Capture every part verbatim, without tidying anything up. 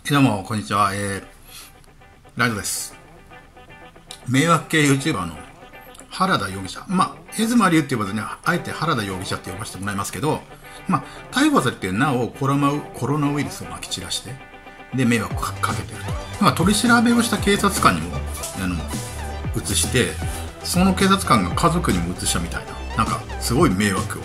どうも、こんにちは。えー、ライドです。迷惑系 YouTuber の原田容疑者。まあ、ヘズマリュウって呼ばずに、あえて原田容疑者って呼ばせてもらいますけど、まあ、逮捕されてなおコロナウ、コロナウイルスをまき散らして、で、迷惑をかけてると。まあ、取り調べをした警察官にも、あの、移して、その警察官が家族にも移したみたいな、なんか、すごい迷惑を。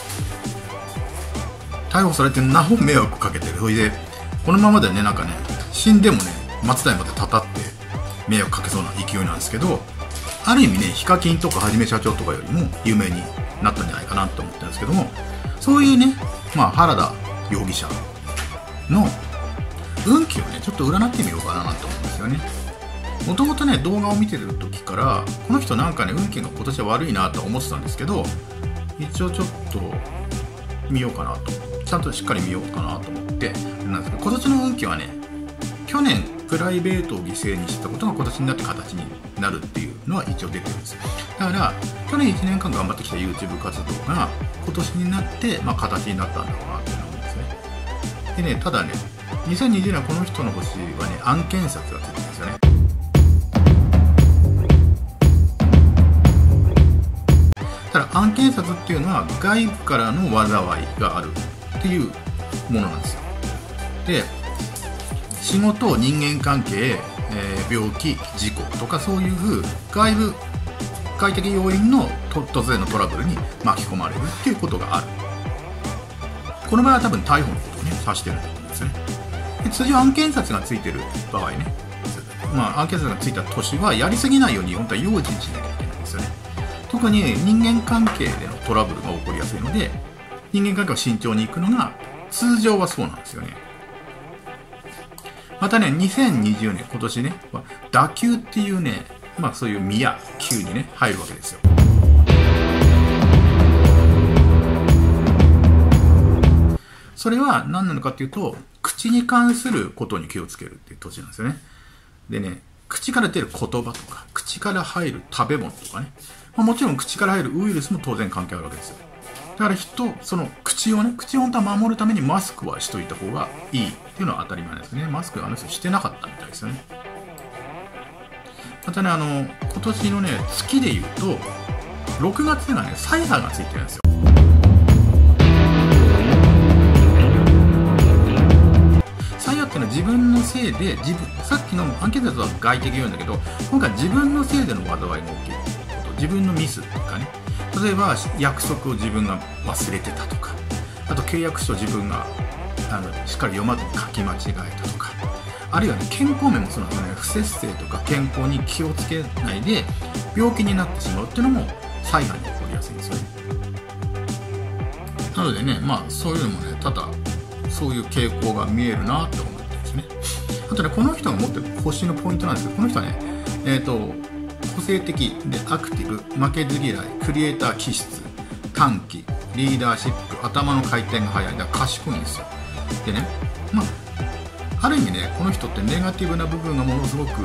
逮捕されてなお迷惑をかけてる。それで、このままでね、なんかね、死んでもね、松代までたたって迷惑かけそうな勢いなんですけど、ある意味ね、ヒカキンとかはじめ社長とかよりも有名になったんじゃないかなと思ってるんですけども、そういうね、まあ、原田容疑者の運気をね、ちょっと占ってみようかなと思うんですよね。もともとね、動画を見てる時から、この人なんかね、運気が今年は悪いなと思ってたんですけど、一応ちょっと見ようかなと。ちゃんとしっかり見ようかなと思ってなんですけど、今年の運気はね、去年プライベートを犠牲にしたことが今年になって形になるっていうのは一応出てるんですよ。だから去年いちねんかん頑張ってきた YouTube 活動が今年になって、まあ、形になったんだろうなって思うんですね。でね、ただね、にせんにじゅうねんこの人の星はね、案件札がついてるんですよね。ただ案件札っていうのは外部からの災いがあるっていうものなんですよ。で、仕事、人間関係、えー、病気、事故とかそういう外部外的要因の突然のトラブルに巻き込まれるっていうことがある。この場合は多分逮捕のことをね指してるんだと思うんですね。で、通常案件札がついてる場合ね、まあ案件札がついた年はやりすぎないように本当は用心しなきゃいけないんですよね。特に人間関係でのトラブルが起こりやすいので、人間関係を慎重にいくのが通常はそうなんですよね。またね、にせんにじゅうねん、今年ね、打球っていうね、まあそういう宮、球にね、入るわけですよ。それは何なのかっていうと、口に関することに気をつけるっていう年なんですよね。でね、口から出る言葉とか、口から入る食べ物とかね、まあ、もちろん口から入るウイルスも当然関係あるわけですよ。だから人、その口をね、口を本当は守るためにマスクはしといた方がいいっていうのは当たり前ですね。マスクあの人してなかったみたいですよね。またね、あの、今年のね、月で言うと、ろくがつがね、サイハがついてるんですよ。サイハっていうのは自分のせいで、自分、さっきのアンケートだと外的要因だけど、今回自分のせいでの災いが起きること、自分のミスっていうかね、例えば約束を自分が忘れてたとか、あと契約書を自分があのしっかり読まずに書き間違えたとか、あるいはね、健康面もそうなんですよね。不節制とか健康に気をつけないで病気になってしまうっていうのも災害に起こりやすいんですよね。なのでね、まあそういうのもね、ただそういう傾向が見えるなって思ってですね。あとね、この人が持ってる星のポイントなんですけど、この人はね、えっと個性的でアクティブ、負けず嫌い、クリエイター気質、短気、リーダーシップ、頭の回転が速い、だから賢いんですよ。でね、まあ、ある意味ね、この人ってネガティブな部分がものすごく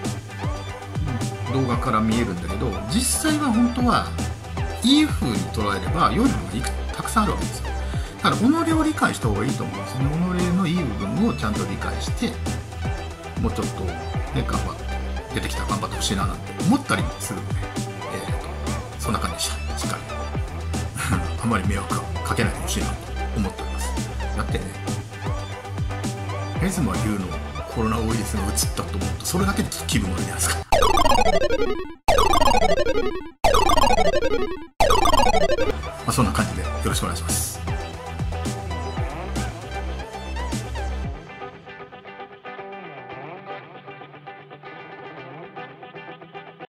動画から見えるんだけど、実際は本当はいい風に捉えれば良い部分がいくたくさんあるわけですよ。だから己を理解した方がいいと思うんですよね。己のいい部分をちゃんと理解して、もうちょっとね、頑張って。出てきたら頑張ってほしいななんて思ったりもするので、えーと、そんな感じでした。しっかりあまり迷惑はかけないでほしいなと思っております。だってね、ヘズマリュウのコロナウイルスがうつったと思うと、それだけでちょっと気分悪いじゃないですか。まあそんな感じでよろしくお願いします。